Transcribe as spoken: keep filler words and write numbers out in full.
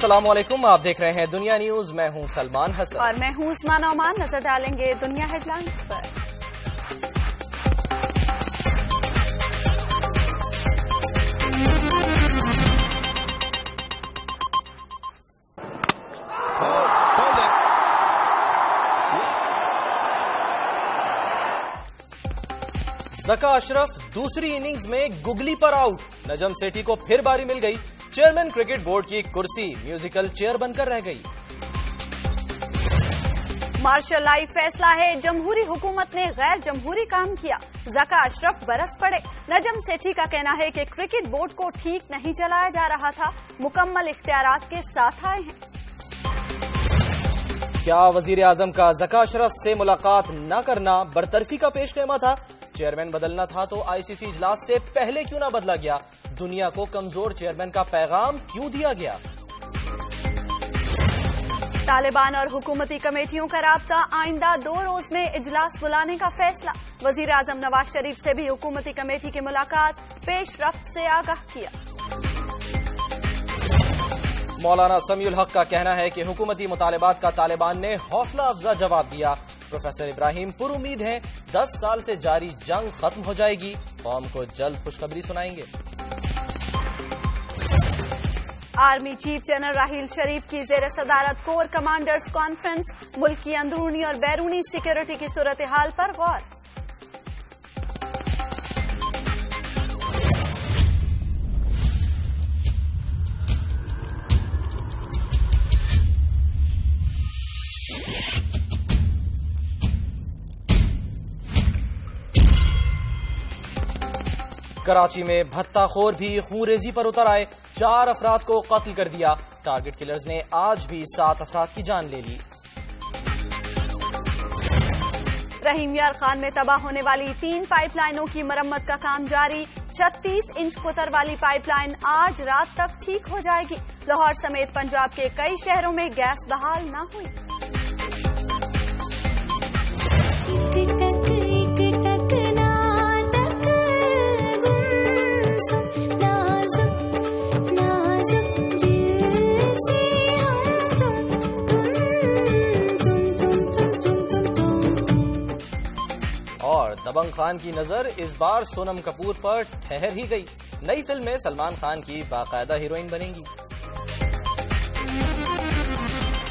अस्सलामुअलैकुम, आप देख रहे हैं दुनिया न्यूज। मैं हूं सलमान हसन और मैं हूं उस्मान ओमान। नजर डालेंगे दुनिया हेडलाइंस पर। ज़का अशरफ दूसरी इनिंग्स में गुगली पर आउट। नजम सेठी को फिर बारी मिल गई। चेयरमैन क्रिकेट बोर्ड की कुर्सी म्यूजिकल चेयर बनकर रह गई। मार्शल लाई फैसला है, जमहूरी हुकूमत ने गैर जमहूरी काम किया। ज़का अशरफ बरस पड़े। नजम सेठी का कहना है कि क्रिकेट बोर्ड को ठीक नहीं चलाया जा रहा था, मुकम्मल इख्तियारात के साथ आए हैं। क्या वजीर आजम का ज़का अशरफ से मुलाकात न करना बरतरफी का पेशखेमा था? चेयरमैन बदलना था तो आईसीसी इजलास से पहले क्यों ना बदला गया? दुनिया को कमजोर चेयरमैन का पैगाम क्यों दिया गया? तालिबान और हुकूमती कमेटियों का राब्ता, आइंदा दो रोज में इजलास बुलाने का फैसला। वजीर आजम नवाज शरीफ से भी हुकूमती कमेटी की मुलाकात, पेशरफ्त से आगाह किया। मौलाना समीउल हक का कहना है कि हुकूमती मुतालिबात का तालिबान ने हौसला अफजा जवाब दिया। प्रोफेसर इब्राहिम पुरुमीद हैं, दस साल से जारी जंग खत्म हो जाएगी। कौम को जल्द खुशखबरी सुनाएंगे। Army chief general Raheel Sharif की जेर सदारत कोर कमांडर्स कॉन्फ्रेंस, मुल्क की अंदरूनी और बैरूनी सिक्योरिटी की सूरत हाल पर गौर। कराची में भत्ताखोर भी खूंरेजी पर उतर आए। चार अफराद को कत्ल कर दिया। टारगेट किलर्स ने आज भी सात अफराद की जान ले ली। रहीम यार खान में तबाह होने वाली तीन पाइपलाइनों की मरम्मत का काम जारी। छत्तीस इंच कुतर वाली पाइपलाइन आज रात तक ठीक हो जाएगी। लाहौर समेत पंजाब के कई शहरों में गैस बहाल न हुई। और दबंग खान की नजर इस बार सोनम कपूर पर ठहर ही गई। नई फिल्म में सलमान खान की बाकायदा हीरोइन बनेंगी।